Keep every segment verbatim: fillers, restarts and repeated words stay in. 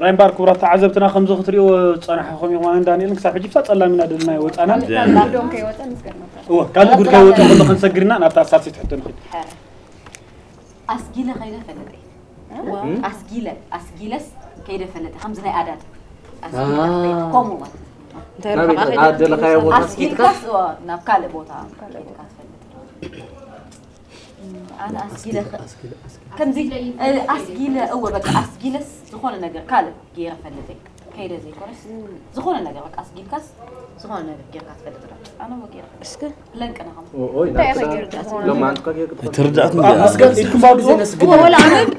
راين بارك ورا تعذبتنا خمسة خطريو تصنحكم يوم دانيال نكسح حجي فصلا من هذا وصانا لا دوم كي وطن نسكرنا هو كان يقول كي وطن كله خنسجرنا نبتاع ساتسي تحت نخد أسجيلة خيرة فلتي أسجيلة أسجيلس كيدا فلتي خمسة ناي عدد أسجيلة كومو نبي عدد لخير وطن أسجيل كاس نبكال بوتا أنا أسجيلة كم زي أسجيلة أول بس أسجيلس زخون النجار كالب جيرة فلتي كيدا زي كورس زخون النجار بس أسجيل كاس زخون النجار جيرة كاس فلتي أنا وجيرة اسكت لينك أنا هم أوي نعم لو ما عندك كيف ترجعت اسكت يكون بعض هو ولا عمل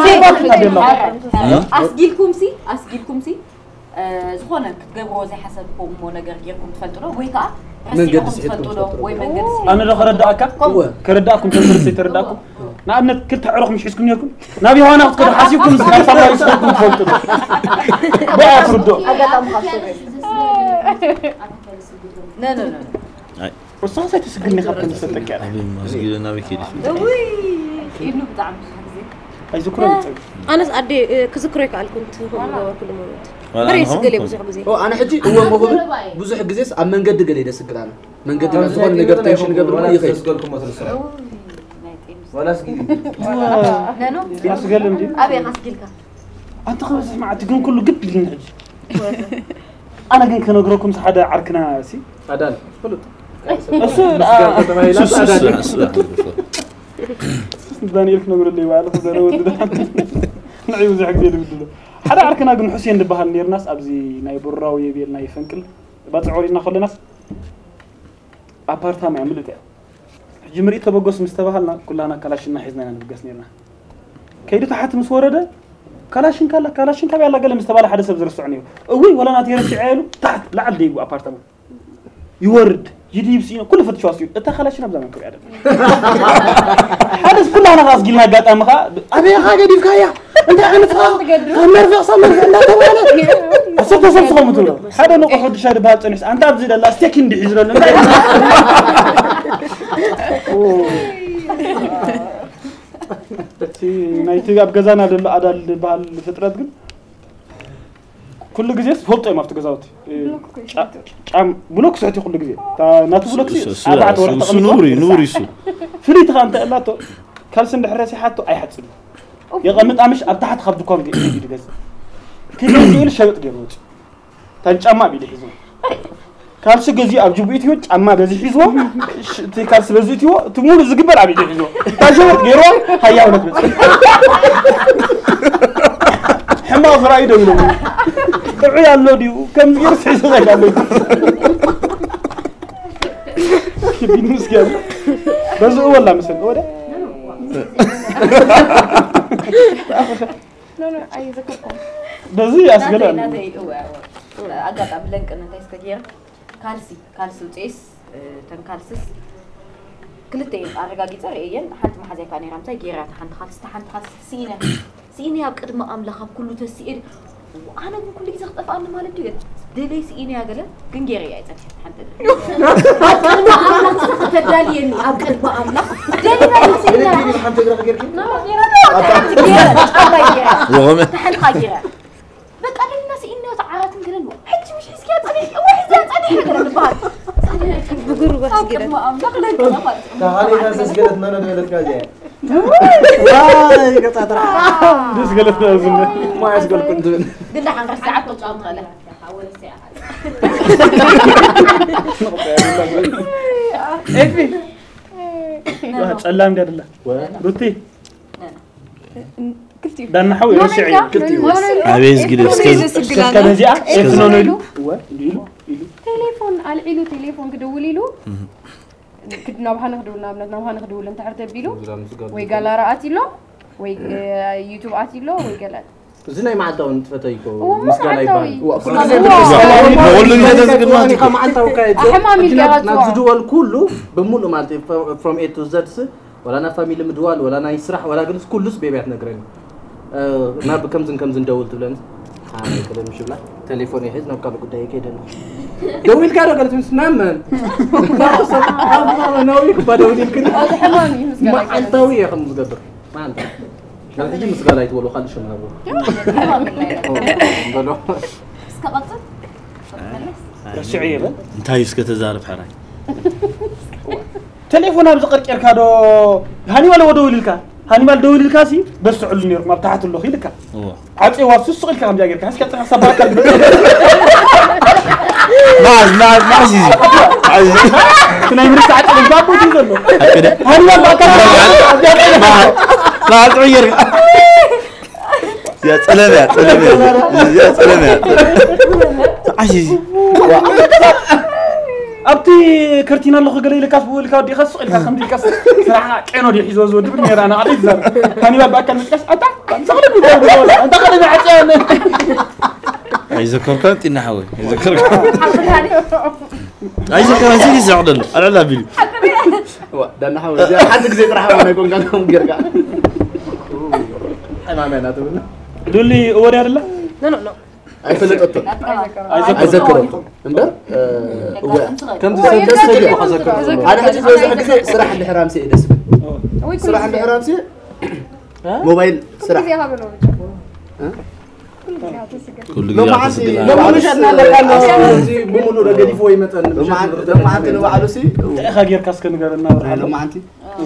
أسجيلكم سي أسجيلكم سي زخون جبرو زي حسب مو نجار جيركم تفلتوا ويكا من قد سيتكم أنا لو خرداك كرداكم تنسي ترداكم نعم كل تعرف مش حسكم ياكم نبي هنا أذكر حاسبكم زمان فما يسكتكم تفلتوا بقى فردوا لا لا لا وصار سايت تسجلني خبر نسيتك يعني أبي ما سجل نبي كده وي إنه بدعم أي ذكرى أنا سأدي كذكرك على كنت كل مرة بريس قلي بزح بزي أو أنا حجي هو مغبر بزح جزيس أم من قد قلي ده سكران من قد ما زمان نقدر تمشي نقدر ما يخيس ولا سجل لا نو لا سجل مدي أبي أسجلك أنت خلاص ما تقول كله قد لي نحج أنا كن كانوا يقولكم سحدا عركنا سي أدان فلوت دانيال كنا نقول اللي بعده فدنا ودنا نعيوز حق ديال ودنا حدا عركنا قن حسين دبها نير ناس ابزي ناي براو يبيل ناي فنكل باصعورينا خلنا ابارتما يعملوا تاع جمري تبغوس مستبهلنا كلنا كلاشنا حزنا نبغس نيرنا كيدو تحت مس ورده كلاشن كلا كلاشن كبي الله قال مستبال حدا سب زرسعنيو اوي ولا ناتي رسعيلو تحت لعل ديغو ابارتما يورد جديد سينا كل فتشوا سيو انت خلاشنا بزمان كبي عدد حدث كلنا غاز قلنا قاطام خا ابي خا قديف كايا انت عرفها مرفع صمر لا تبالك اصبت صمت متولو حدا نقحد شاد بها صنيس انت ابزي دلا ستيك اندي حزرن تي نايتي اب غزانا دل ادال بحال فطرت ግን كل جزء فوتو ما فتغزاوت ام بلوك ساعتي كل جزء تا ناتو بلوك سي اربعه ورقه نوري نوري سو فريت انت لاتو كالسن دحرسي حتى اي حتصل يقمط امش اب تحت خبدكم يدغز كيف يقول شبط جبوت تنጫማ ቢል ሒዞ ካልስ ገዚ ኣብ ጅቡቲ ይወ ጫማ በዚ ሒዞ እቲ ካልስ በዚ ይወ ትሙሉ ዝግበር ኣብ ሒዞ ታሸወት ገይሮ ሃያው ነበር حما فرايد يقولون طبعي الله ديو كم يرسي سوى قالوا كبين مسكين بس هو ولا مثلا هو ده لا لا أي ذكركم بس هي أسئلة أقعد أبلغ أن أنت إسكتير كالسي كالسي وتيس تن كالسس كلتين أرجع جيتار إيان حنت ما حزي كاني رامتاي جيرات حنت خالص تحنت خالص سينا سيني أبقى ما أملخها كله تسير وأنا من كل جزء أطفال أنا مالك تيجي دلي سيني هذا كن جيري يا إنسان حنت ما أملخ سخت دالي إني أبقى ما أملخ دلي ما سيني حنت جرا غيرك لا حنت جيرات أبقى جيرات تحنت خاجيرات بس أنا الناس إني وتعارات كلنا حتى مش حسيت أنا واحد زاد أنا حاجة البعض بقول بس كده ما أملخ لك تعالي ناس قالت ما أنا دولت كاجي واي قطعت راح بس قالت لازم ما يسقل كنت قلنا حنغير ساعات وطعم غلا حاول ساعة إيه واحد سلام قال الله روتي كلتي دان حوي رشعي كلتي عايز كده بس كذا زي إيه نونيلو يلو تليفون على عيلو تليفون كدولي له كدنا بحنا خدولنا بنتنا بحنا خدول انت عرفت بيلو ويقال رأتي له وي يوتيوب عتي له ويقال زين ما عداون تفتيكو مسكنا يبان كل زين بقول له هذا زين ما انت ما انت وكايد حمامي الجهات نزدوال كله بمول مالتي from A to Z ولا انا فاميلي مدوال ولا انا يسرح ولا جلس كلس بيبيات نغرين ما بكم زين كم زين دولت بلن هاي كلام شو لا تليفوني هز نبقى قداي كده دويل كارو قالت مسنامن انا ناوي كبدولي كده حمامي ما انتوي يا خمس قدر ما انت لا هي مسقال هاي تقولوا خلي شو نهبو بلو اسكبطت رشعيه بل انتهي اسكت تزارف حراي تليفون ابز قرقر كادو هاني ولا ودول لك هاني مال دول لك سي بس علو نير ما تحت له خيلك اوه عطي واسس قلت كم جاير كاس كتر صباك ما ما ما عزيزي عزيزي كنا يمرس عطي بابو تيزلو هاني مال باكر ما تغير يا سلام يا سلام يا سلام يا عزيزي أبتي كرتينا الله خجلي لك أسبوع لك ودي خص لك خمسة كاس صراحة كأنه دي حزوز ودي بني أنا عادي زر ثاني بقى كان كاس أنت سأقول لك أنت خلينا عشان عايز أذكرك أنت نحوي أذكرك عايز كمان زي زعلان أنا لا بيلي ده نحوي حد زي راح وانا يكون كانهم جرجع ما معناته تقول دول لي أوري هذا لا لا لا اي فلت اذكركم امبر كم هو تسدس يذكر- اذكر يذكر. انا حجي بس حجي صراحه الحرام سي دس هو يكون صراحه الحرام سي موبايل كل صراحه زي هذا لو كل زي هذا تسجل كل لو ما جيات عندي تسجل لو مش عندنا لك انا بمولو رجلي فوي مثلا لو ما عندي لو ما عندي لو على سي خاجير كاس كن قال لنا لو ما عندي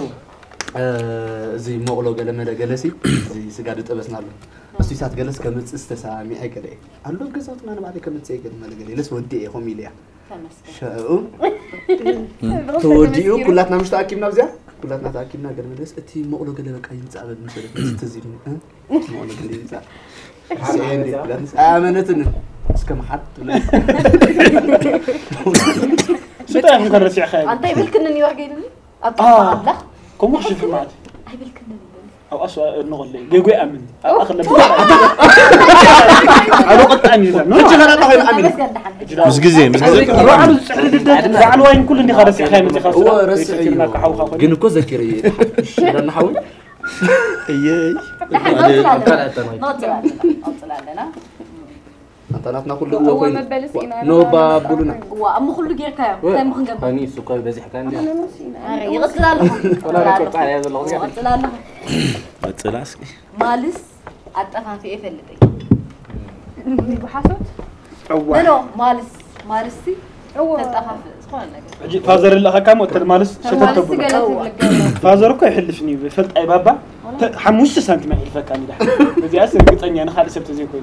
زي مغلو قال لنا جلسي زي سجاد طبسنا له بس يسات جلس كمص استسامي اكده الله قصات ما انا بعد كمص يقل ما لقلي لس ودي هم يليا شاو توديو كلاتنا مش تاكيبنا بزيا كلاتنا تاكيبنا قال مدرس اتي مغلو قال بقى ينصعب المسلك تزيدني ها مغلو قال ينصعب سيندي بلانس امنتن اسكم حد شو تعرف نكرر شيء خايب انت يبلكن نيويورك جايين آه. ابدا كم وش في معك يبلكن أو أسوأ النغلي جيجوي أمن أخذ أنا قد أمين لا نرجع هذا طيب أمين مش جزين مش جزين روح على روح على وين كل اللي خارج خايم خلاص هو رسعي جنكو ذكري لأن حاول ايي نطلع لنا أنت نحن كل هو هو ما بلسينا نوبا بولنا وأمو كله جير كايو تايم خنجب هني سكر بزي حكان دي يغسل لهم ولا ركض على هذا اللغة يغسل لهم تلاسكي مالس أتفهم في إيه فلتي بحسد لا لا مالس مالسي هو تتفهم في سخون لك فازر الله كم وتر مالس شتت شتت فازر كو يحلفني بفلت أي بابا حموش سنتي ما يلفك أنا ده بدي أسر قطعني أنا خالص سبت زي كل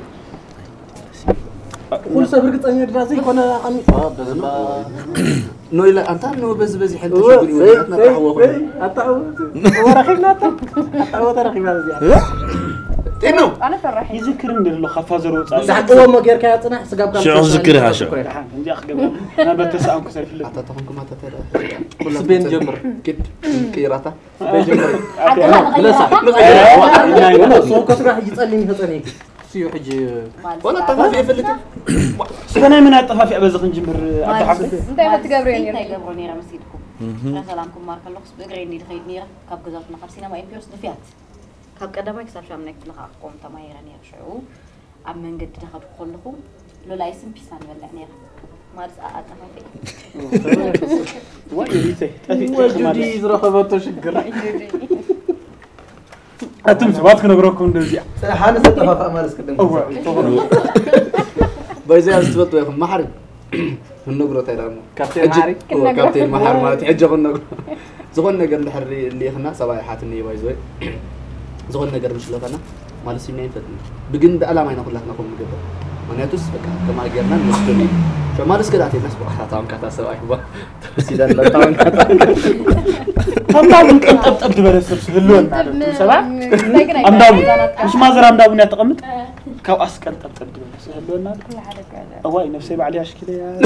كل سبر قطعني دراسي كنا عمي آه بس ما نويلا أنت نو بس بس حتى شو بيقولوا أنت تعوض أنت ورخينا أنت أنت ورخينا زيادة إنه أنا فرح يذكرني اللي خفازر وصار ساعات هو ما غير كيا تصنع سجاب كم شو ذكرها شو عندي أخ قبل أنا بتسأل كسر في الليل حتى تفهمكم حتى ترى كل سبين جمر كده كيراتا لا صح ولا صوت كسر راح يتصلني هتصني سيو حجي ولا طفى في فلتي سكنا من الطفافي أبزق نجمر أتحب أنت ما تقبرين أنت يقبروني رمسيدكم رسالامكم مارك اللوكس بقريني دخيت نيرة كاب جزاتنا خمسين ما إمبيرس دفيات كاب قدامك يكسر شو عملك نخاقكم تمايرني يرشعو عم من قد دخل كلكم لو لا يسم بيسان ولا نيرة مارس أتفافي ويريته وجودي رخبته شجر أتم سبات نقولكم دزيا حانس الطفافة مارس كده أوه بايزي أستبط وياكم محرم النقرة تيران كابتن محرم كابتن محرم ما تحجب النقرة زغن نقر الحري اللي خنا سباي حاتني بايزوي زغن نقر مش لفنا مال سيمين فتني بجند ألا ما ينقول لك نقوم بجد مناتوس بكا كما جرنا مسلمين فمارس كده عتي ناس بقى تام كذا سواء هو سيدان لا تام كذا طبعا أنت أنت أنت بلسبس هلون سبعة أم داون مش ما زر أم داون يتقمت كاو أسكن أنت أنت بلس هلون هذا كل حاجة كذا أواي نفسي بعليهاش كده يا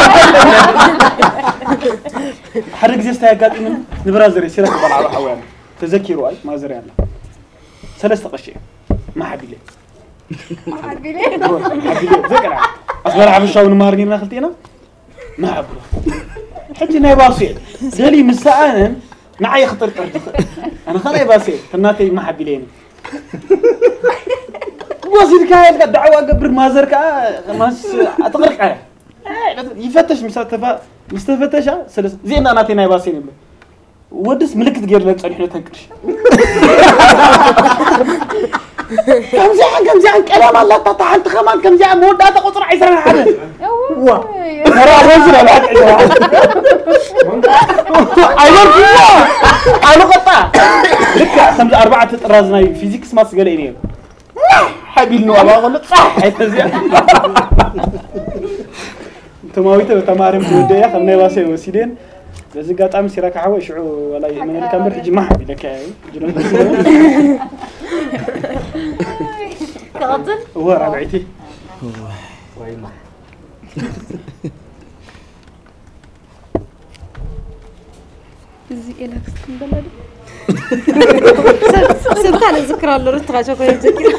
حرق زي استهجات من نبرازر يصير كبر على حوان تذكروا أي ما زر يعني ثلاثة قشة ما حبي ليه ما حد بيلي ذكر أصبر عم الشاون مهرجين ناخلتينا ما عبله حتى ناي باسيل دلي من ساعة معي خطر أنا خلاص باسيل كناتي ما حبي لين وزير كاي قد دعوة قبل ما زر كا ما أتغرق عليه يفتش مستفى مستفتشة سلس زين أنا تي ناي باسيل ودس ملكت غير لا تصريح تنكرش كم زعان كم زعان كلام الله تطحنت خمان كم زعان مودا تقصر عيسرا حدا وا ترى رجل لا ايوه انا قطع لك خمس اربعه طرازنا فيزيكس ما سقل اني حبيل نو ابا غلط صح تماويته تمارم وديا خمنه واسي وسيدين بس قاطعم سيراك حوا شعو ولا من الكاميرا تجي ما حبي لك هاي تغطل هو ربعتي ويما زي إلك سندلا سبت على ذكرى اللي رتغى شو كنت ذكر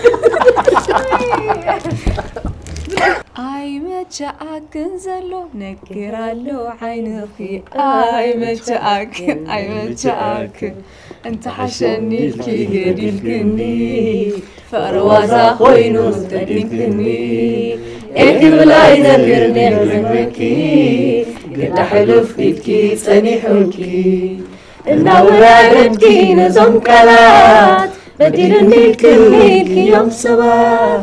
أي متشاك زلو نكرالو عينخي أي متشاك أي متشاك أنت حشني كي قريبكني فروازا خوينو تدينكني إيه بلاي ذكرني حزنكي قد حلف كي صنيحكي النورانتكي نزم كلات بديرني كني كي يوم سبات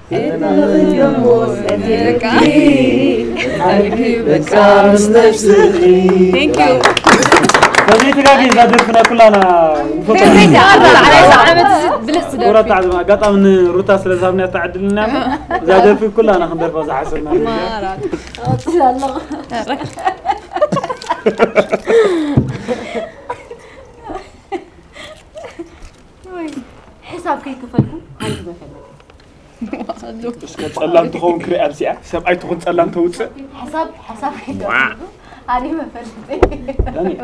Thank you. فدي تلاقي زاد فينا كلنا فين تعرض على ساعة بلس ورا تعد قطع من روتا سلازمنا تعدلنا زاد في كلنا خندر فاز حسنا ما راك الله حساب كيف كفلكم هاي مثلا بس كتصلم تخون كري أبسيا سبعي تخون تصلم توصل حساب حساب كيف كفلكم هذه مثلا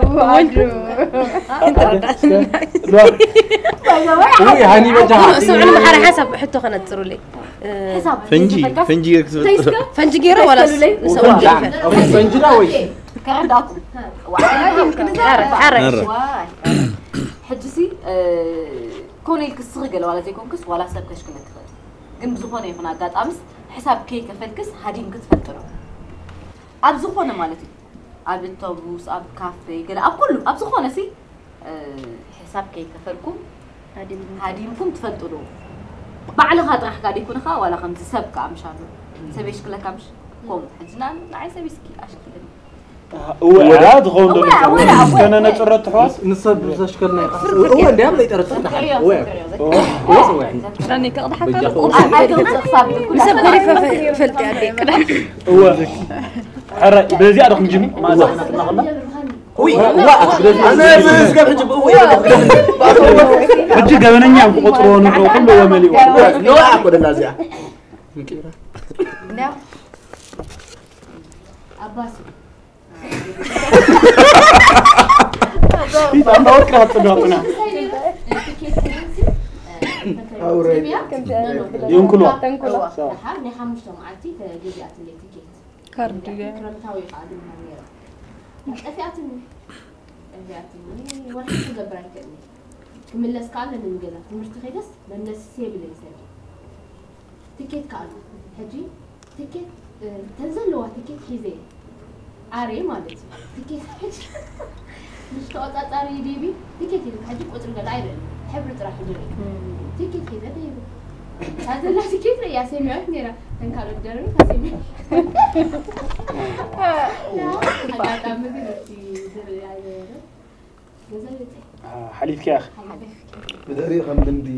وي هاني بجاه سمعنا محر حسب حتى خنا تصروا لي حساب فنجي فنجي فنجي جيرة ولا سوى فنجي لا وي كعندكم حرك حرك حجسي كوني الكسرقل ولا زي كونكس ولا سب كشكل تخل ግን بزخونه يكون አጋጣምስ حساب كي كفلكس هادين كتفطرو اب زخونه ማለት اب التوبوس اب كافي كده اب كله اب زخونه سي حساب كي كفلكم هادين هادينكم تفطرو بعلى خاطر حكا يكون خا ولا خمس سبك امشالو سبيش كلا كمش كوم حجنا عاي سبيسكي اشكل هو عاد غوندو كان انا ترت حواس نصب زشكلنا هو اللي عم يترتب هو هو راني كضحك بسبب غريفة فلتي عليك هو حرا بزي ادخل جيم ما زحنا تنقلنا وي انا بس قبل جيب وي بجي غبنኛ ቁጥሩ ነው ሁሉ ወመሊው ነው አቆደ ላዚያ لا አባስ في عم بورك هتطلعنا ينكلوا تنكلوا ها ني خمسة معتي تجيبات اللي تيكيت كارد كرمتاوي قادم هنيرة أفياتني أفياتني واحد تجبران كني كمل لسكال لنجلا مرتخيلس لنس سيب الإنسان تيكيت كارد هجي تيكيت تنزل له تيكيت حزين عاري مالتي تيكيت حجي مش تقطع طاري بيبي تيكيت حجي قطر قد عيرن حبر راح يجري تيكيت كذا بيبي هذا لا تيكيت يا سمعت نيرا تنكالو الدرب فسمع لا هذا تعمل في زر حليفك يا اخي بدري خمن دي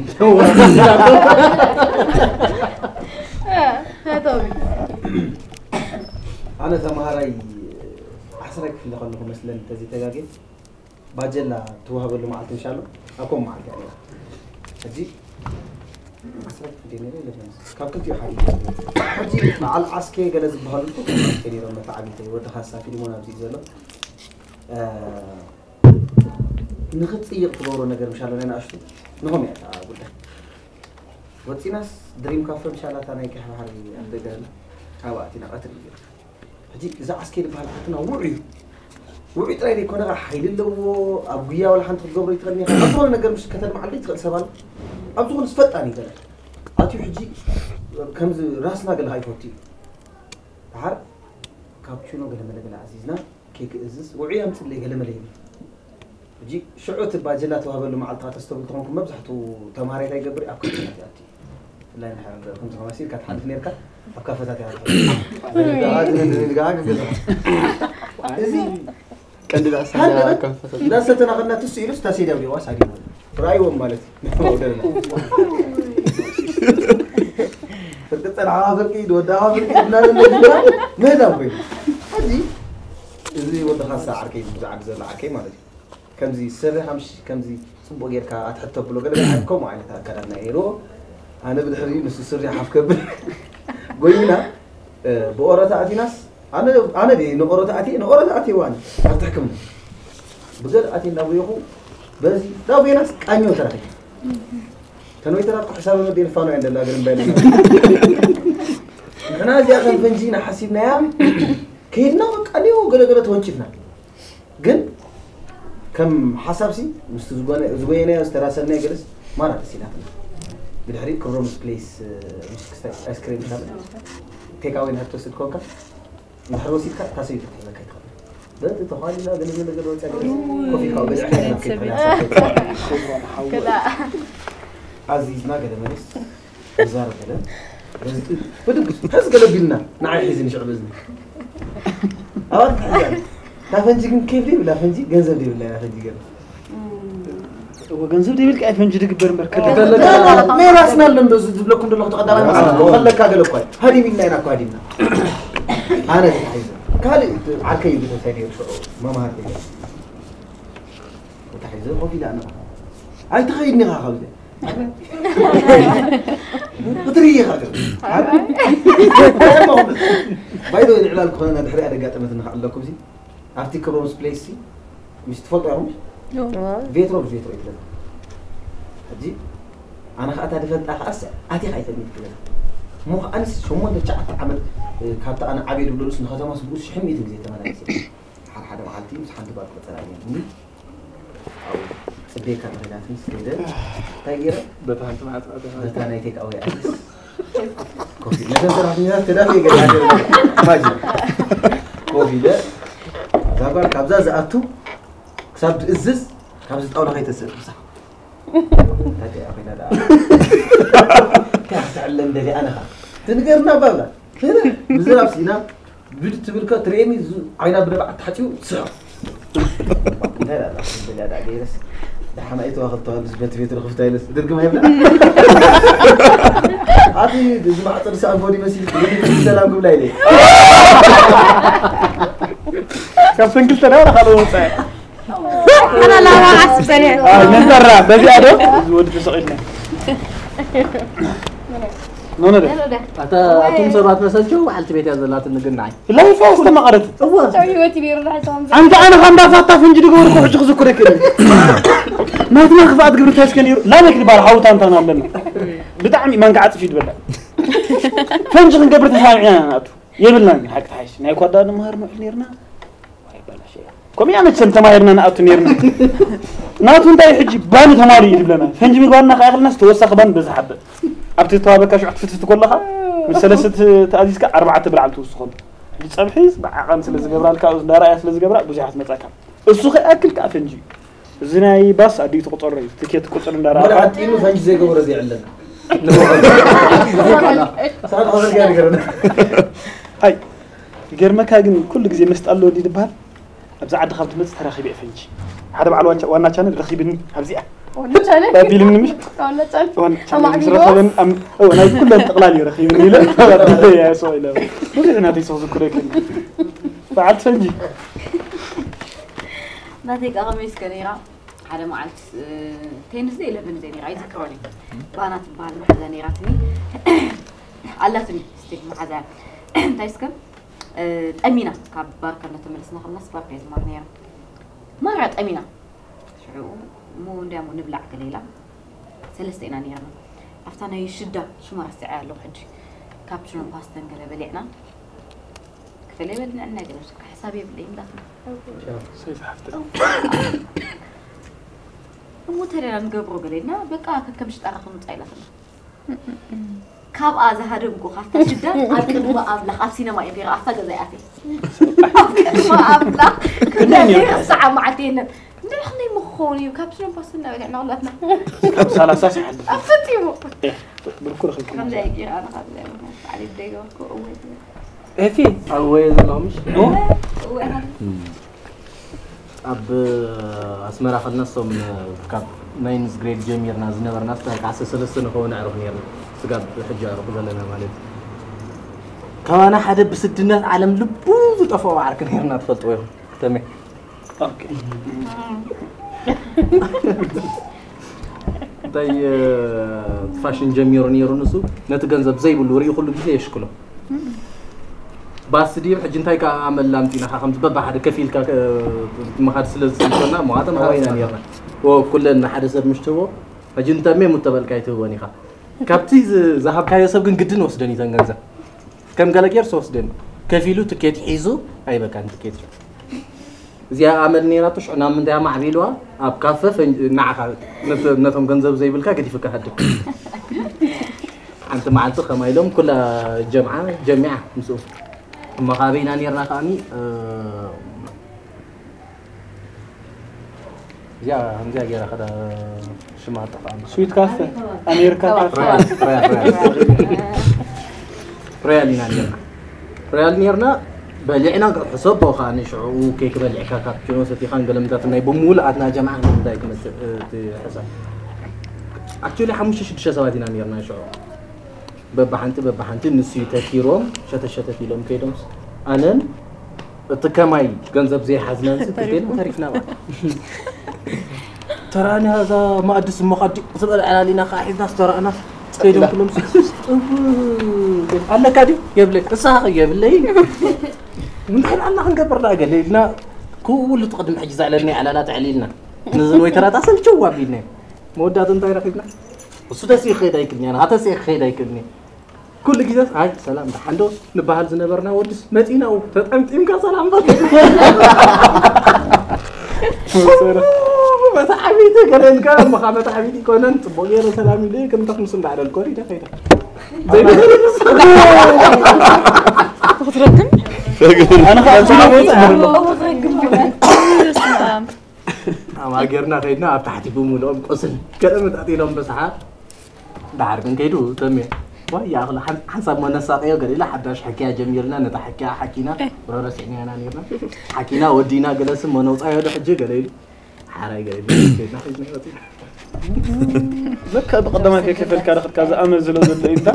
هذا انا تمهراي حسرك في اللي خلوه مثلا تزي تجاجي باجلا توهب له معلت ان شاء الله اكون معك يعني اجي حسرك في ديني لا جنس كابتن في حالي اجي على عسكي جلز بهالكو كثير لما تعبت ود خاصه في ليمون ابزي زلو ا نخط يقبروا ነገር ان شاء الله انا اشتو نهم يا اقول وتيناس دريم كافه ان شاء الله تاني كحبار عندنا هاواتنا قتل هجي اذا عسكري بحالتنا وعي وعي تراي يكون حيل له ابويا ولا حنت تقبر يتغني اصلا ነገር مش كتب معلي تقل سبال ابتكون سفطاني كده اتي حجي كم راسنا قال هاي فوتي بحر كابتشينو قال ملك العزيزنا كيك ازز وعي امثل لي قال ملي جي شعوت باجلات وهبل مع الطاقة تستوقفهم مبزحتوا تمارين هاي قبري أبكر تاتي لا نحن كنت مسير كانت حد نيركا أبكر فتاتي هذا اللي قاعد كذا إزي كان ده أصلا كان فتاة لا ستنا غنا تسيرس تسير أولي واس هذه رأي ومالتي فكنت أنا عارف كيد وده عارف كيد لا لا ما دابي هذه إزي وده خاصة عركي مزعج زي العركي مالتي كم زي سر همش كم زي صبوا غير كات حتى بلوغ اللي عندكم معي تاكلنا هيرو انا بدحري نص سر حف كبل قلنا بأورة أتي ناس انا انا دي نورة أتي نورة أتي وان ارتحكم بقول أتي نويهو بس لو في ناس كانيو ترى كانوا يترى حساب مدير فانو عند الله غير بالي انا زي اخر فنجينا حسيبنا يا كيدنا قاليو غلغله تونچفنا ግን كم حساب سي مستزغونه زغينا استراسلنا يجلس ما راح تسيلات بدحري كرومس بليس مش ايس كريم شاب تيك اوي نحطو سيت كوكا نحرو سيت كا تاسيت لك ده تخالي لا غني غني غني كوفي كاو بس كذا عزيزنا كده مريس وزاره كده بدك حس قلبنا نعي حزين شعب بزني أوان كذا لا فنجي كيف لي ولا فنجي جنزب دي ولا فنجي قال هو جنزب دي بالك فنجي دقبر مركز لا لا ما راسنا لندو زد لكم دلوقتي تقدر ما خلك هذا لك هذه مين لنا قادمنا أنا اللي عايزه قال عركي بدو ثاني ما ما هرتي وتحيزه هو في لا أنا أي تخيلني غاخذ بطريقة هذا بايدو الإعلان كنا نحرق على قاتة مثلا خلكم زي أرتي كرومس بليسي مش تفضل عمش فيترو فيترو كده هدي أنا خاطر أدفن أخس أتي خايف مني كده مو أنا شو ما تجعت عمل كابت أنا عبيد بلوس نخاطر ما سبوس حمية تجزي تمام يصير حد حد معلتي مش حد بارك مثلا يعني أو سبيك أنا هنا في كده تغير بتاعت معت بتاعنا يتك أوي كوفي مثلا ترى فينا كده في كده ماجي كوفي ده زابر كابزا زاتو كسب إزز كابزا أول خيط السر صح هذا أخينا ده كيف تعلم ده أنا خا تنقرنا بابا كده بزرع سينا بدت تبرك تريمي عينا بربع تحتيو صح لا لا لا لا لا جيرس ده حمايته واخدتها بس بنت فيتر خفتها لس درك ما يبلع عادي جماعة ترسل فودي مسيل سلام قبل ليلي كم سنقلت أنا ولا خلاص أنا لا ما أحسب سنة نزرع بزي أدو زود في سقينا نونا ده أتا توم سبات مسجوا وحلت بيت هذا لا تنقلناي لا يفوز لما قرأت هوتي بيروح حسام عند أنا خمسة فاتا فنجي دقور كوش خزكورة كده ما تما خفات قبل تاسكن يرو لا نكذب على حوت أنت أنا لنا بتعمي ما قعدت في دبلة فنجي من قبل تسامعنا ناتو يبلنا حق تعيش نايكو هذا مهر محنيرنا ويبلا شيء كم يعني تسمت مهرنا ناتو نيرنا ناتو انت يحجي بان تماري يدبلنا فنجي ميقولنا خير الناس توسخ بان بزحب أبتي طابك شو عطفت كلها مسلسة تأديسك أربعة تبرع توسخون يتصبحيز بعقم سلز جبران كأوز دارا سلز جبران بزحت متأكل السوق أكل كأفنجي زناي بس أدي تقطر رئيس تكيت تقطر دارا ما عاد إنه فنج زي جبر زي علنا صار هذا الجار جرنا هاي غير ما كان كل جزء مستقلو دي دبها أبزع عد خبط مس تراخي بأفنجي هذا بعلو وانا كان رخيبني هبزيع وانا كان بابي لمنمش وانا كان وانا كان رخيبن أم أو أنا كل انتقلالي رخيبني لا يا سويلا مو أنا تيسوس كوريك بعد فنجي ناتيك أغميس كنيرة على معلت تنس زي لبن زي نيرة عايز كروني بانات بعد محل نيراتني علتني استيق محذا تايسكم أمينة كبار كنا تملسنا خلص بار كيز مار نيرة مرة أمينة شعو مو دامو نبلع قليلة سلستينا نيرة أفتانا يشدة شو ما رستعال لو حجي كابتشون باستن قلب لعنا كفلي بدنا أنا جلس حسابي بالإيم داخل سيف حفتة مو ترى نقبرو قليلنا بقى كم شت أخذ متعيلة كاب آز هادم كو خافت شدة أكل ما أبلغ أفسينا ما يبير أفتح زياتي أكل ما أبلغ كنا نير ساعة معتين نحن مخ خوني وكابسون بوستنا بقى نغلطنا سلاسة صح أفتيمو بالكل خلكم كم دقيقة أنا خذ علي الدقيقة كوي إيه في أوي لا مش هو هذا أب أسمع أخذنا صم كاب ناينز جريد جيمير ناز نبر ناس تاك عسى سلسلة هو نعرف نيرنا سقاب الحجة عرف زلنا مالد كمان حدا بستنا عالم لبوز طفوا عارك نيرنا تفلتوا تمام أوكي تاي فاشن جيمير نيرو نسو نتجنزب زي بالوري كله بيجي يشكله بس دي حج انتي كعمل لامتينا خمس بابا حدا كفيل كا ما حد سلسلنا ما هذا ما وين نيرنا وكلنا حدا سب مشتوى حج انت مي متبل كايته وني خا كابتي ذهب كاي سب كن قدن وسدني تنغنزا كم قال كير سوسدن كفيلو تكيت حيزو اي بكان تكيت زي عمل نيرا تش انا من ده معبيلوا اب كافف نعخ نتهم غنزب زي بالكا قد يفك حد انت مع انت خمايلهم كل جمعه جميعه مسوف ما خابينا نيرنا خاني يا هم زي غير هذا شما تفهم سويت كافي أمريكا كافي ريال نيرنا ريال نيرنا بلعنا حسب وخاني شعو كيك بلع كاكا شنو ستي خان قلمتات ناي بمول عندنا جماعه من دايك حسب اكشلي حمش شد سواتنا نيرنا شعو ببحنت ببحنت نسي تكيروم شت شت لهم كيدوم انا التكماي غنزب زي حزنا ستين تعرفنا تراني هذا ما ادس مقدي سبل على لنا خاحنا ترى انا كيدوم كلهم الله كادي يبلك صح يبلي من حين الله نقبر لا قال لنا كل تقدم حجز على على لا تعليلنا نزل ويترات اصل جواب لنا مودات انت رقيبنا وسداسي خيد ايكني انا هاتسي خيد ايكني كل جيزه هاي سلام بحندو نبهال زنبرنا ودس متينا وتطمطيم كا سلام بك بس حبيبتي كان كان مخامه حبيبتي كونن طبوغير سلام لي كم تخلص على الكوري ده خير زي أنا خايف ما غيرنا خيدنا تحت بمولهم قصل كلمه تعطيلهم بسحه بعرفن كيدو تمام ويا اخي حسب ما نساقيه قال لا حداش حكايه جميلنا نتحكي حكينا ورسعنا انا نيرنا حكينا ودينا جلس ما نوصاي ولا حجه قال لي حراي قال لي كيفنا خيدنا لك بقدمك كيف الكارخ كذا امر زلو زل انت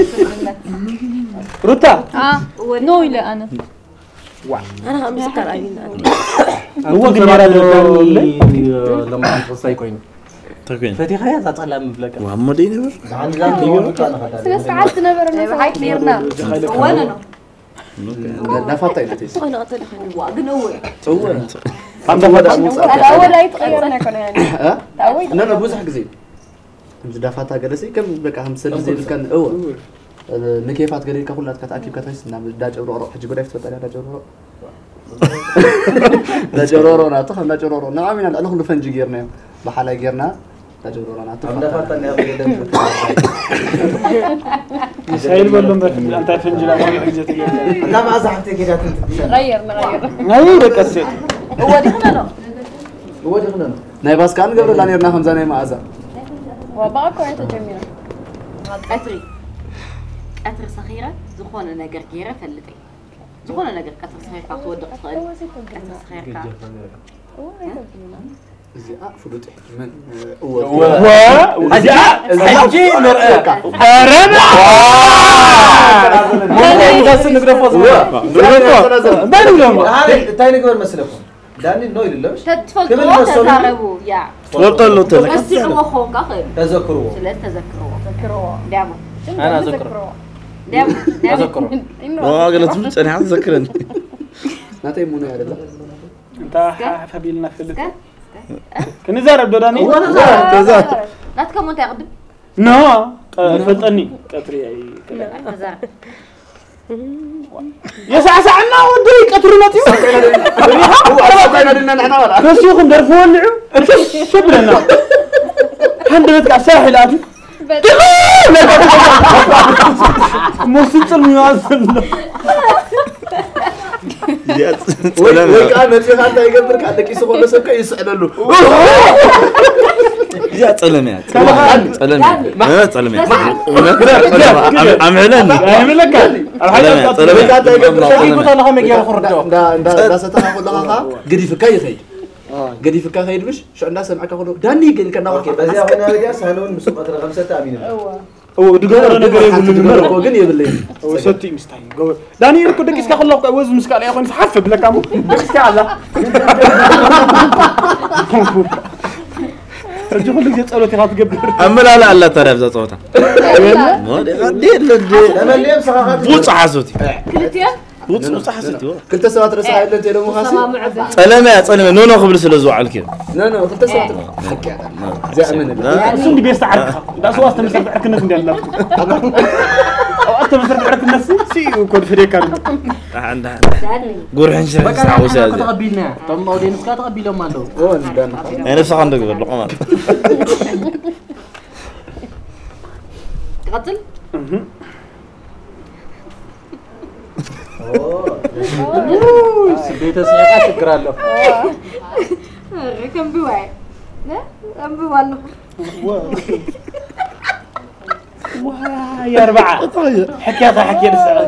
روتا اه نويله انا انا مسكر عيني هو جنرال لما تصاي كوين تكوين فتي خيا تطلع من بلاك محمد ينبر عن زمان ثلاث ساعات نبر انا هاي كبيرنا وانا نفطي نتيس انا قلت لك واقنوي صور عم بدا الاول راي تغيرنا كنا يعني ها الاول انا بوزح غزي مش دافعتها قدسي كم بقى هم سل زي كان هو نكيفات قريك كلها كتاكيد كتايس نعمل داج اورو حج غدا يفتح داج اورو داج اورو انا تخم داج اورو نعم انا كل فنج غيرنا بحاله غيرنا داج اورو انا تفهم دافعتني ابدا سايل بلهم انت فنجلا ما يحجتك لا ما زحمت كده غير نغير هاي بكسيت هو دي خلنا هو دي خلنا ناي بس كان قبل لا نيرنا خمسه ناي معزه وباكو انت جميله قطري قطر صغيرة زخونة نجر كيرة فلتي زخونة نجر قطر صغير قطر ودق صغير قطر صغير كا زي أفضل من و حجي مرأة أرنا ما بس نقدر فوز بنو لهم هاي تاني قبل مسلكم داني نويل اللوش تدفل طول تزاربو يا ورطل له تلك بس يعمو خوك أخذ تذكروا ثلاث تذكروا ذكروا دامو انا اذكر دامو اذكر والله قلت مش انا اتذكرني ناتي مونو يا رجال انت حبيلنا في كن زارب دوداني تزات لا تكمل تقدم نو فلطني قطري اي تزار يا ساعة ساعنا ودي قطر نتي هو أصلاً لنا نحن ولا كسيخ ندرفون اللعب انت شبلنا حندبت قاع ساحلات موسيقى المواصل ወይ ቃል መጥፋት አንተ ይገብር ካለ ቂስ ሆነ ሰከ ይስዕለሉ يا تلميات تلميات ما تلميات عملني عملك الحاجه تلميات انت يقبل قلت انا هم يجي خرجوا دا دا ستاخذ لها قدي فكاي خيد قدي فكاي خيد مش شو الناس معك خذوا داني قال كنا اوكي بس يا اخونا رجع سالون مسقط خمسة تامين هو دغور انا غير يقول دغور هو قال يبلي هو ستي مستحي داني يركو دقيس كخلق وز مسكال يا اخوان حفب لك امو دقيس كعلا رجع كل شيء تصلوتي خاطر قبل أما لا لا لا ترى بذا صوتها ما دي غدي لما اللي مسخات بوص حاسوتي كلتيا بوص بوص حاسوتي كنت سوات رسائل انت لو مخاسي سلام يا سلام نو نو قبل سلازو على كده لا لا كنت سوات حكي زي من شنو بيستعرف دا سو است مسرب عرك الناس ندير لك او انت مسرب عرك الناس سي كود فريكان عند قرحن شر ساعه وساعه تقبلنا طب ما ودي نسكا تقبلهم مالو انا نفسي عندك بالقمر قتل اوه سبيت سيقات تقرالو كم بواي لا كم بوالو واه يا أربعة حكيتها حكي لسه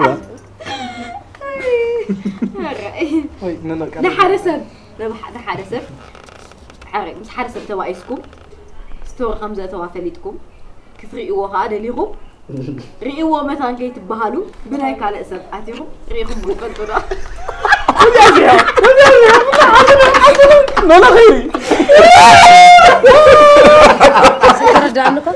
نحرسب نحرسب حرق مش حرسب توايسكم ستور خمسة توافليتكم كثريوا هذا ليهم ريوا مثلا كي تبهالو بنايك على اسف اتيهم ريهم بوقنطنا لا لا غيري رجع عنكم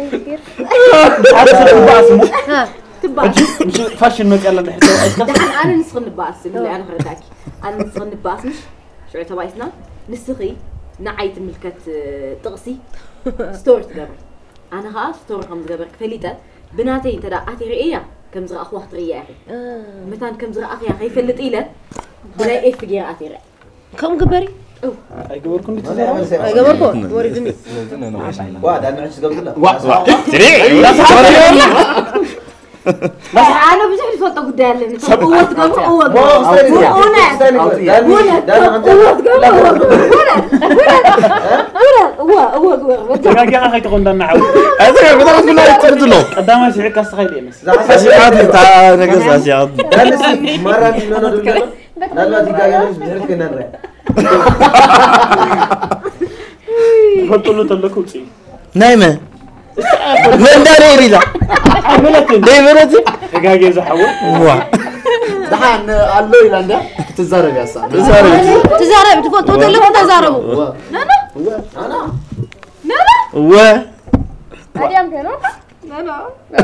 حرسب باسمه ها تبع مش فاشن نوت يلا نحكي دحين انا نسخن باس اللي انا خرجتك انا نسخن باس مش شو تبعيسنا نسخي نعيت ملكت طقسي ستور تقبل انا خاص ستور خمس قبل كفليته بناتي انت اتي رئيه كم زرا اخو اخت رئيه اخي مثلا كم زرا اخي اخي فلت ايله بلا اف جي اتي رئيه كم قبري اي قبركم تزرع اي قبركم وريدني واه ده نعيش قبل لا واه تري بس انا مش عارف صوت قدام اللي هو تقبل هو هو هو هو هو دقاقي اخي تقول لنا عاود هذا بدنا نقول له ترد له قدام سيعك استخيل يمس عادي تاع نقص عادي ده مره انه دول لا لا دقاقي مش بنعرف كنا نرى قلت له تلكو شيء نايمه من داري ريلا عملت ليه مرتي دقاقي زحوا واه دحان الله يلاندا تزارب يا صاحبي تزارب تزارب تفوت وتقول تزاربوا لا لا انا لا لا واه هذه ام كانوا لا لا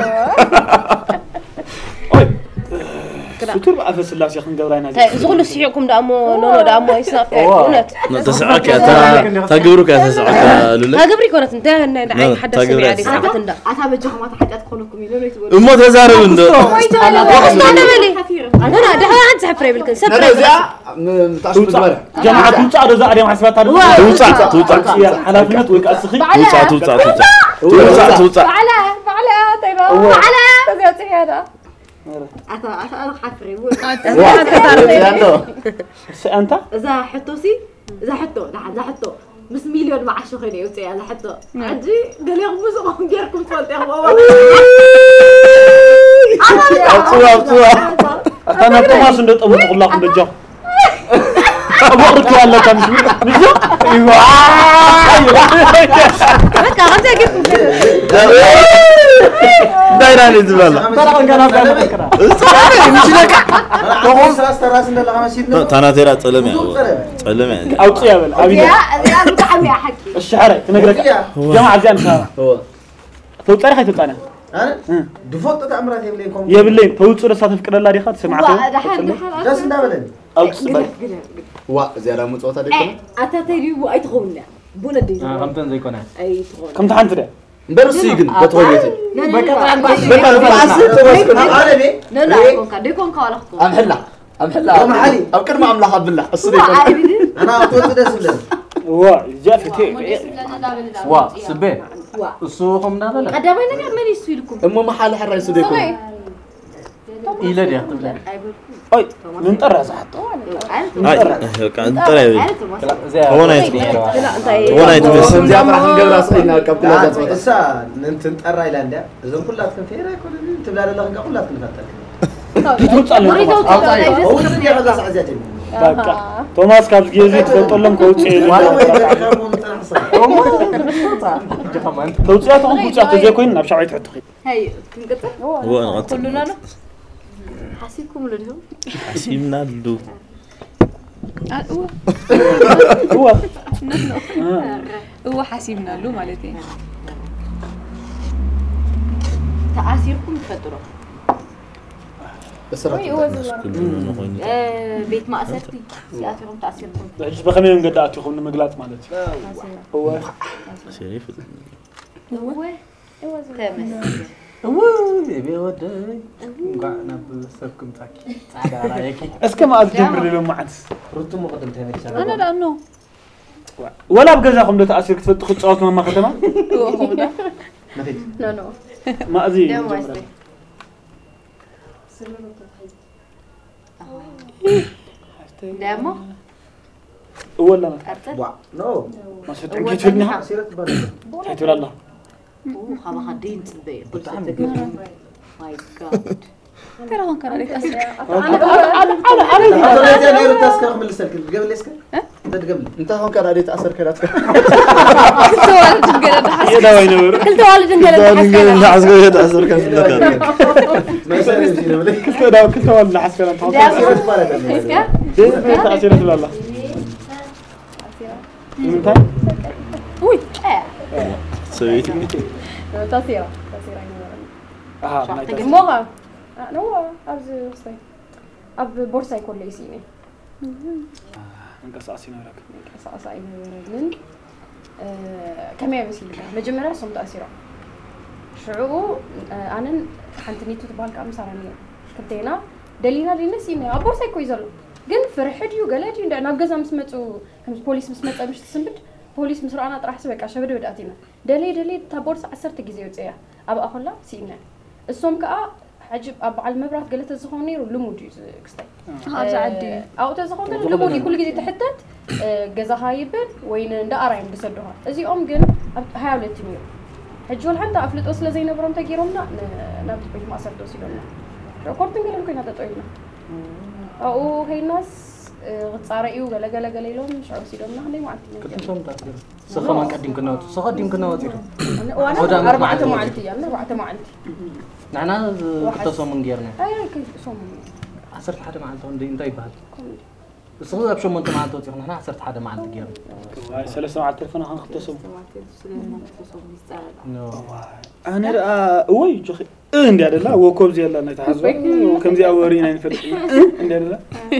ستور بقى في السلاس يا اخي قبرينا زغلوا سيعكم دامو نو دامو يسنف كونت تسعك تا تقبرك تسعك لولا ها قبري كونت انت عين حد سمع عليه ساعه انت اتا بجح ما تحت تكونكم يلو يتقول امه تزارب انت استنى بلي انا دحين عند سحفري بالكل انا زع متاش مدبر جماعه توصع دو زعري مع حسابات توصع توصع يا حلافنت ويقصخي توصع توصع توصع توصع توصع على على تيرا على تزيد هذا اتا اتا حفري انت اذا حطوسي اذا حطو اذا حطو بس مليون مع شو خيني وتي اذا حطو عجي قال لي غمز غيركم صوت يا بابا اطوا اطوا انا توماس ندط ابو الله بجو ابورك ولا كان مش ايوه بك انت كيف دايراني زباله ترى كان هذا فكره مش لك هو ساس تراس ان الله مسيبنا انا ترى صلم يا صلم يا او قيابل ابي يا يا متحمي حكي الشعر تنقرك جماعه زين شعر هو توطري خي توطانا انا دفوت تعمرات يبليكم يا بالله توصل رسات فكر الله ديخات سمعته دحين دحين داس اندابلن او قبل وا زيرا مصوتا ديكم اتا تيري اي تخونا بونا دي خمتن زي كنا اي تخونا كم تحنت ده برسي جن بتويتي بكره بكره انا بي لا لا كونكا ديكون كالختو ام حلا ام حلا يوم حالي. او كرم املاح بالله الصديق انا اقول داس بلن هو جافتي وا سبي السوهم نابلا قدامي نجر من يسويلكم امو محل حراي صديقكم إلى ده تبلع أي من طرز حتى أي كان ترى هو نايت هو نايت بس زي ما راح نقول راسنا قبل لا بس انت تقرا الى عندها اذا كلاتكم في رايك ولا تبلع لا كلاتكم نفتل بقى توماس كابز جيزي تفضلهم كوتشي توتشاتهم كوتشات زي كوين نبشع يتحط هاي كنقطع هو أنا قلت كلنا له حاسيبكم لدهم حسيبنا له هو هو هو حاسبنا له مالتي تعاسيركم تفضلوا بس بيت ما أسرتي سياتهم تعسيركم بحج بخمين قد أعطيكم المقلات مالتي هو شريف هو تمام هو بيبي ودي قعنا بسبكم تاكي على رايكي اسكا ما أتجبر لهم معدس ردوا مقدم تاني أنا لأنه ولا بجزاكم ده تأثير كتفت خد صوت ما ختمه ما في لا لا ما أزي دامو ولا ما وا نو ما شفت عنك تفنيها سيرة بلد حيث ولا الله اوه خما خدين تبي قلت ماي جاد ترى هون كان عليك أسر أنا أنا أنا هذا اللي أنا أريد أسكر من السلك قبل ليسك أنت قبل أنت هون كان عليك أسر كذا كنت والد نقول يا دوي نور كنت والد نقول عسكري أسر كان في ما يصير يجينا ولا كنت دا كنت ولا حسكر أنت سيرة بلد ده تأثير ولا الله أنت وي سويت تصير تصير آه ما يتصير موها نو أبز وستي أب بورصة يكون ليسيني انقص عسينا لك قصاص عين ورجلن كم يبسي لك مجمرة صمت أسيرة شعو أنا حنتنيتو تبان كام سارني كنتينا دلينا لنسينا أبورصة يكون يزلو جن فرحديو قالتي إن أنا جزء مسمتو كم بوليس مسمت مش تسمت بوليس مسرع أنا طرح سبك عشان بدي بدأتينا دليل دليل تبورصة عسرت جزء وتسيا أبى أخلا سينا الصوم كأ عجب أب على المبرات قالت الزخوني ولمودي كستي هذا عدي أو تزخوني لمودي كل جديد تحدت جزا هايبل وين دا أراين بسدوها إزي أم جن هاي ولا تمير حجول حتى أفلت أصل زي نبرم تجيرمنا نبت بيت ما صرت وسيلنا ركورتين قالوا كنا تطيلنا أو هاي الناس غتصاريو قال قال قال لهم مش عارف سيلنا هني ما عندنا كنت سمعت سخما قديم كنا سخديم كنا وتيرو وأنا أربعة ما عندي أنا أربعة ما عندي نحنا كتصوم من غيرنا أي كيف صوم عصرت حدا مع أنت أنت يبهد بس هو أبشر من تمام توتي نحنا عصرت حدا مع أنت غيرنا هاي ثلاث ساعات تلفون هان ختصم نو أنا آه وي جخي إندي هذا لا هو كوب زي الله نتحزب وكم زي أورينا نفرق إندي هذا لا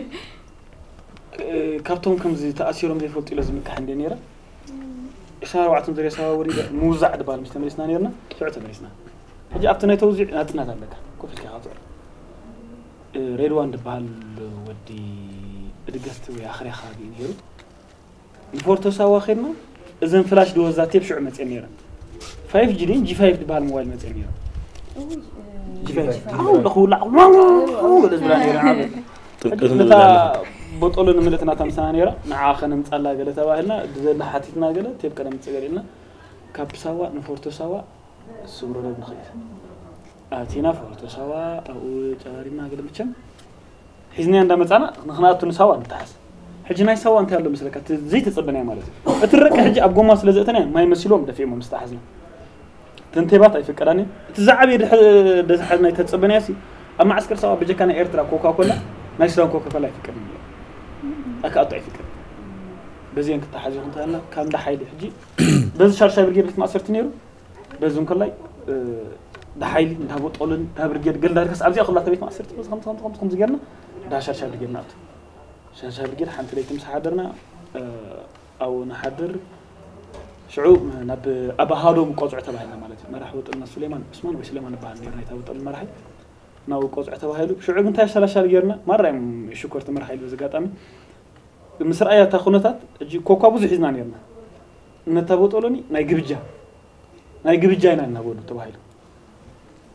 كابتن كم زي تأثيرهم زي فلت لازم كحندي نيرة إشارة وعتم زي سوا وريد موزع دبال مستمرسنا نيرنا شو عتمرسنا هجي أفتنا توزيع ناتنا ذلك كوفي كهذا ريدوان دبال ودي بدقست ويا آخر خاقي نيرو الفورتو سوا خيرنا إذن فلاش دوزات يبشع متأميرا فايف جدين جي فايف دبال موبايل متأميرا جي فايف أو لخو لا أو لازم لا نعمل متى بطلنا ملتنا تمسان يرى نعاخنا نتسأل قال تباهلنا دزنا حاتيتنا قال تيب كلام تسألنا كاب سوا نفورتو سوا سورنا بنخيل آتينا فورتو سوا أو جارينا قال بتشم حزني عندما تانا نخناتو نسوا نتحس حجنا يسوا أنت هلا مثلك زي تصبنا يا مالتي أترك حج أبقى ما سلزتنا ما يمثلون ده فيهم مستحزنا تنتبهت أي فكراني تزعبي ده حزنا يتصبنا ياسي أما عسكر سوا بيجي كان إيرترا كوكا كولا ما يشترون كوكا كولا يفكرني أكأطع فكرة بزين كنت حاجة كنت أنا كان ده حيلي حجي بس شار شاي برجير ما صرت نيرو بزون كلاي ده حيلي ده بطولن ده برجير قل ده كاس أبزي أخلص تبيت ما صرت بس خمس خمس خمس خمس جرنا ده شار شاي برجير نات شار شاي برجير حنت لي تمس حادرنا أو نحضر شعوب نب أبا هادو مقاطع تبعنا مالتي ما راح وطلنا سليمان عثمان وسليمان بهان نيرنا يتوطل المرحل ناو قاطع تبعهلو شعوب انت شار شاي برجيرنا مرة شكرت مرحل بزقاتامي مسرعية تخونتات جي كوكا بوز حزنا نيرنا نتابوت أولوني ناي جبجة ناي جبجة هنا نابود تباهيلو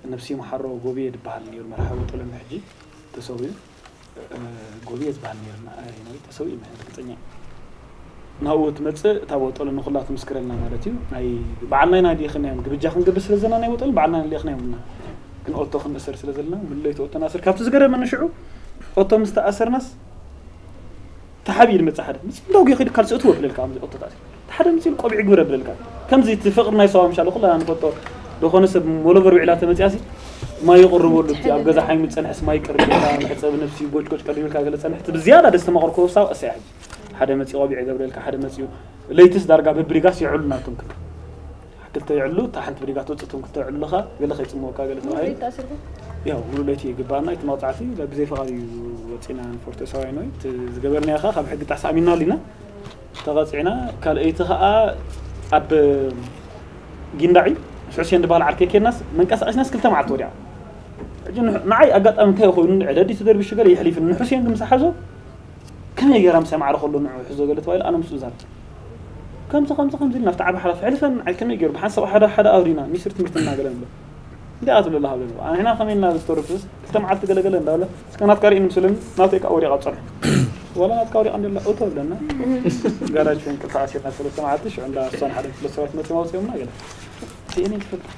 نفسي محرو غوبيه دبال نير مرحبا طول محجي تسوي غوبيه دبال نير ما تسوي ما تقطنيا ناو تمص تاو طول نخلات مسكرلنا مالتي اي بعلنا نادي خنا غبجا خنغب سلازنا ناي وطل بعلنا اللي خنا يمنا كن اوتو خنسر سلازلنا مليت اوتو ناصر كابت زغره منشعو اوتو مستأثر ناس تحبيل متصحد لو يخيد كالسوت وبللك ام اوتو تاثر تحد مسيل قبيع غبره بللك كم زي تفقرنا يسوا ان شاء الله كلنا نفطر دخون سب مولفر وعلاته متياسي ما يقربوا له اب غزا حي متصنحس ما يقرب حسب نفسي بوجكوش قريبلك غلا صنحت بزياده دست ما قركو صاو اسيح حدا متي قبيع غبرلك حدا متي ليتس دارغا ببريغاس يعلنا تم كده حتى يعلو تحت بريغات وصتم كده يعلخا غلا خيصموكا غلا صاي يا ولولتي غبانا يتماطعتي لا بزي فقادي وصينا فورت ساينوي زغبرنا يا خا خب حق تعسامينا لينا تغصينا كالئيت خا اب جندعي حسين دبال عركيك الناس من قصاش ناس كلتا معت وديا اجن نعي اقطم كاي خوين عددي تدرب الشغل يحلف ان حسين كم سحزو كم يغرم سمع رخلو نعو حزو قالت وايل انا مسو زار كم سخم سخم زلنا فتعب حرف علفا على كم يجرب بحسب حدا حدا اورينا ميسر تمرتنا قالن له دي اتل الله بله انا هنا خمينا ستورفس كلتا معت قلقل انداله كانت قاري مسلم ناتيك اوري قصر ولا نتكوري عند الله اوتو لنا غراج فين كلتا عشرة ثلاث ساعات عند صن حدا ثلاث ساعات ما تماوسي ما قال تيني تفضل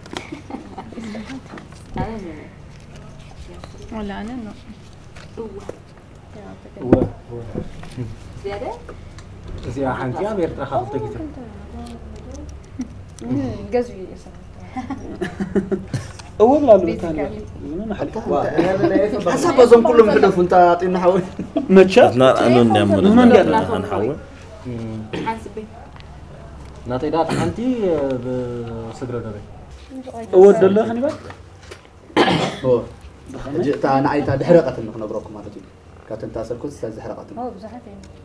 ولا انا نو هو هو زياده زي حنتيا بيرترا خاطر كده غزوي يسا اول لا له ثاني انا حلقه حسب بزم كلهم كده فنت اعطينا حاول متشا نا انو نعمل نحاول حاسبي ناتي دات انتي بسكرتري اود الله خني بقى هو جئت انا عيت دحرقت نخنبركم مالتي كاتن تاسركو استاذ دحرقت هو بصحه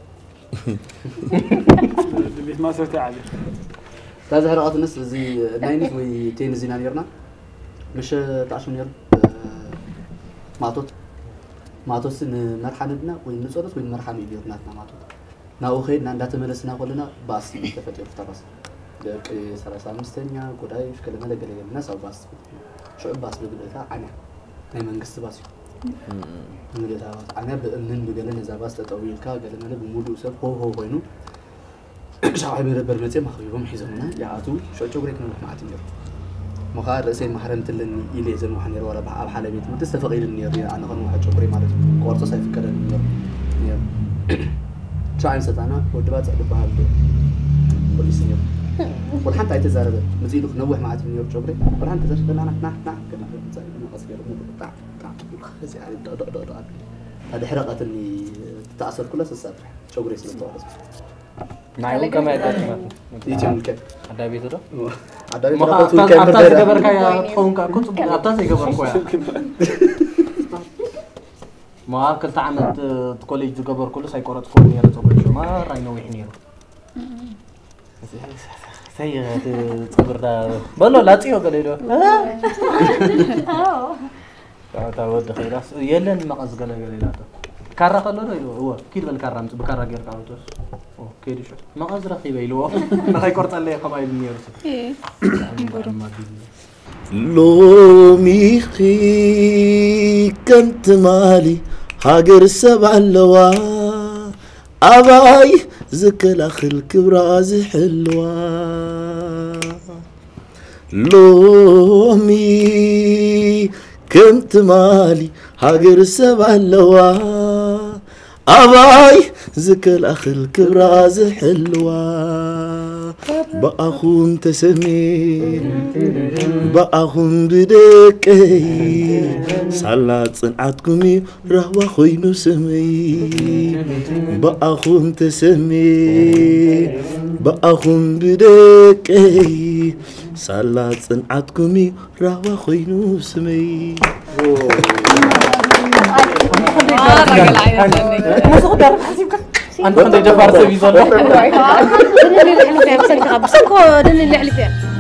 البيت ما صرت عادي استاذ دحرقت نس زي ناينس وي تين زينا نيرنا مش تعشو نير ماتوت ماتوس مرحمدنا وين نصرت وين مرحم يديرناتنا ماتوت ناو خيدنا اندات ملسنا كلنا باس تفتح تفاص دق ثلاثة وخمسين قداي في كلمه لقلي الناس او باس شو باس بقولها انا اي منغست باس نقولها انا بامن بقلنا اذا باس تطويل كا قلنا بمودو سب هو هو وينو شعب يربر متي ما خيوم حيزونا يعاتو شو جوغريك نروح مع تنجر مخار رسين محرمت لني الي زن وحنير ولا بحال حال بيت متستفقيل النير انا غنو واحد جوغري مالت قرصه سيف كده النير شاين ستانا ودبات ادبها بوليس نير والحنت ايتزاربه مزيدو نوح معات من يوم جوغري والحنت تزرب انا نح نح كنا زي ما قصير مو بتاع بتاع خزي على دق دق دق هذه حرقه اللي تتاثر كلها سسافر جوغري سلطه نايو كما يتاتنا يجي ممكن عدا بيتو دو عدا بيتو ما كان كان بدر كبر كايا تخون كا كنت عطاس يكبر كويا ما كنت عملت كوليج تكبر كله سايكورات كون يلا تقول شو ما راينو يحنيرو سي تصبر دا بلو لا تيو قاليدو اه تا ود خيراس يلن مقص قال قاليدو كارا خلو هو كيد بالكارا مت بكارا غير قالوتس او كيد شو مقص رخيبه يلو ما هيكورت عليه قبايل نيرس ايه لوميخي كنت مالي هاجر السبع اللوا أباي زكل أخل كبراز حلوة لومي كنت مالي هاجر السبع اللوا أباي زكل أخل كبراز حلوة بأخون تسمين بأخون بدكي صلاة صنعتكمي رهوة خوينو سمي بأخون تسمين بأخون بدكي صلاة صنعتكمي رهوة خوينو سمي أنت كنت جبار سبيزون. دنيا اللي حلو فيها بس أنت بس أنكو دنيا اللي حلو فيها.